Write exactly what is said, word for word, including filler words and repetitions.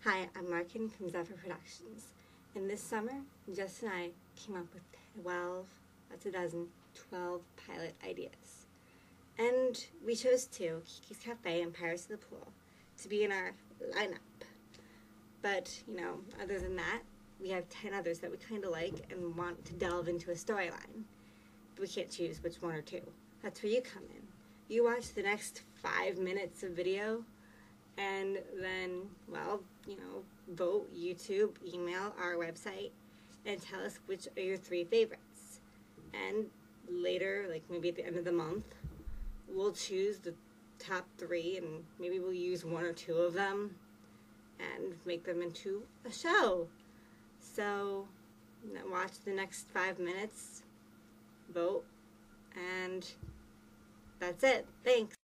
Hi, I'm Larkin from Zephyr Productions, and this summer, Jess and I came up with twelve, that's a dozen, twelve pilot ideas. And we chose two, Kiki's Cafe and Pirates of the Pool, to be in our lineup. But, you know, other than that, we have ten others that we kind of like and want to delve into a storyline. But we can't choose which one or two. That's where you come in. You watch the next five minutes of video, and then, well, you know, vote, YouTube, email, our website, and tell us which are your three favorites. And later, like maybe at the end of the month, we'll choose the top three, and maybe we'll use one or two of them and make them into a show. So, watch the next five minutes, vote, and that's it. Thanks.